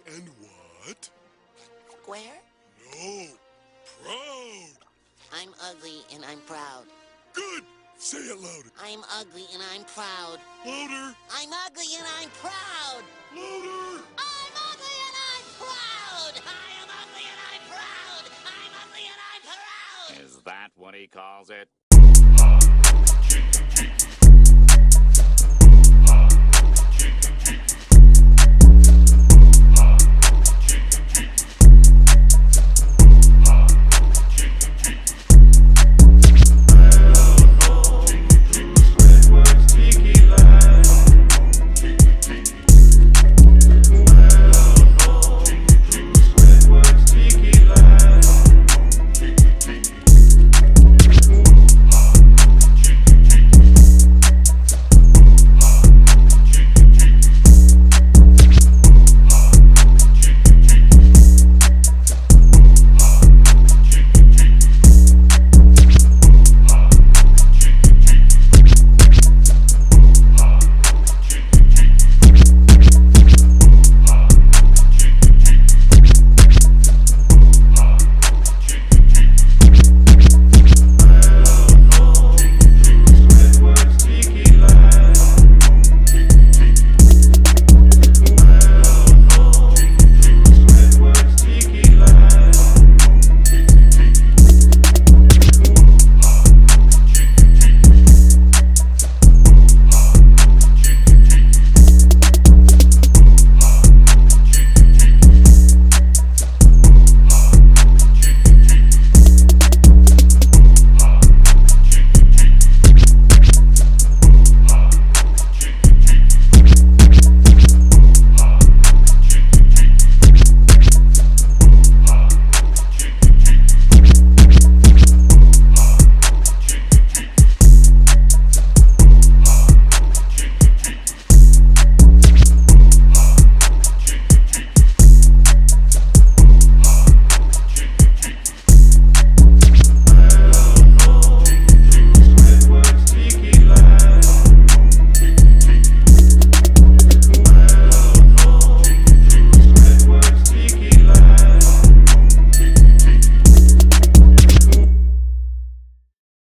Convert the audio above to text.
And what? Square? No. Proud. I'm ugly and I'm proud. Good. Say it louder. I'm ugly and I'm proud. Louder. I'm ugly and I'm proud. Louder. I'm ugly and I'm proud. I am ugly and I'm proud. I'm ugly and I'm proud. Is that what he calls it?